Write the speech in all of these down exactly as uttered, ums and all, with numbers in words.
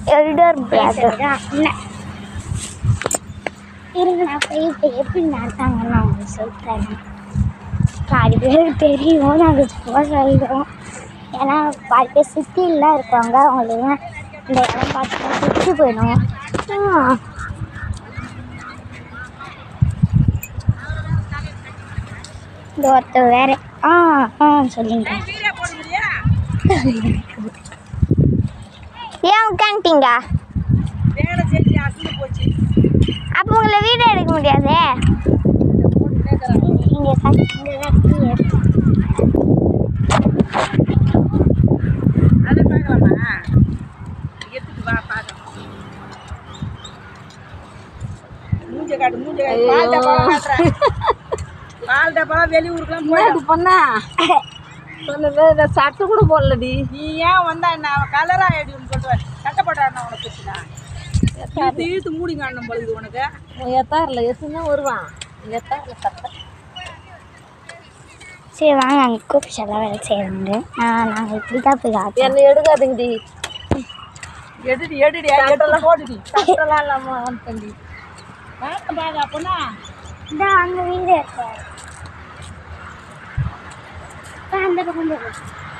Elder brother. இருங்க நான் போய் இப்போ எப்படி நடத்தாங்கன்னு நான் உங்களுக்கு சொல்கிறேன். பாதி பேருக்கு தெரியும், நாங்கள் சும்மா சொல்கிறோம். ஏன்னா பாதி பேர் சிட்டிலாம் இருக்காங்க, அவங்களுக்கு இந்த இடம் பார்த்து சுற்றி போயிடும். இந்த ஒருத்தர் வேற ஆ ஆ சொல்லுங்க. ஏன் உட்காந்துட்டீங்க? அப்போ உங்களை வீடியோ எடுக்க முடியாது. இங்கே கட்டி சட்டை கூட போடலடி. நீ ஏன் வந்தா என்ன கலரா ஆயிடுன்னு சொல்லுவேன். சட்டை போட்டா உனக்கு பிரச்சனை இழுத்து மூடி காணும் பொழுது உனக்கு எத்தாரில் எத்துனா வருவான். எத்தாரில் சட்டை சரி வாங்க, நாங்கள் கூப்பிட்டு செல்ல வேலை செய்யறாங்க. நாங்கள் இப்படி தான் போய் காட்டு. என்ன எடுக்காதுங்கடி. எடுடி எடுடி எடுத்து போடுடி. சட்டெல்லாம் இல்லாமல் வந்துட்டேன்டி. பார்க்க பாக்க அப்போனா இந்த அங்கே வீடு இருக்கு. அந்த பக்கம் போகும்,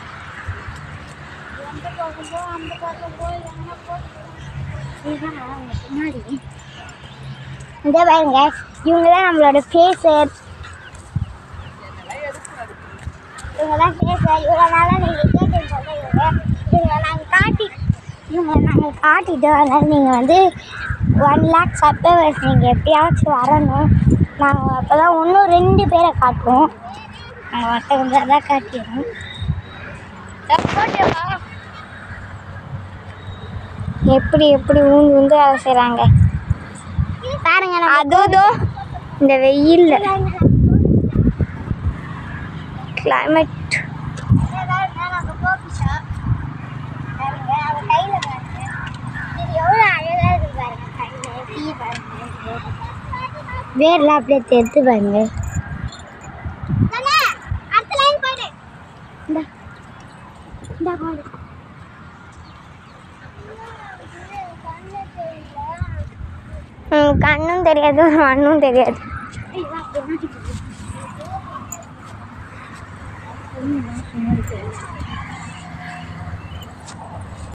அந்த பக்கம் போ, அந்த பக்கம் போய் எங்கன்னா போய் முன்னாடி இந்த பாருங்க, இவங்க தான் நம்மளோட ஃபேஸு. இவங்க தான் ஃபேஸு. இவ்வளோ நாளாக நீங்கள் கேட்டு சொல்லுங்க. இவங்க நாங்கள் காட்டி இவங்க நாங்கள் காட்டிட்டோம். அதனால் நீங்கள் வந்து ஒன் லேக் சப்ஸ்கிரைபர்ஸ் நீங்கள் எப்படியாச்சும் வரணும். நாங்கள் அப்போ தான் இன்னும் ரெண்டு பேரை காட்டுவோம். நாங்கள் ஒருத்தவங்க தான் காட்டிடுவோம். எப்படி எப்படி ஊந்து ஊந்து வேலை செய்கிறாங்க பாருங்க. அதோ இந்த வெயில் கிளைமேட். வேர்லாம் அப்படியே தெரித்து பாருங்க. கண்ணும் தெரியாது, மண்ணும் தெரியாது.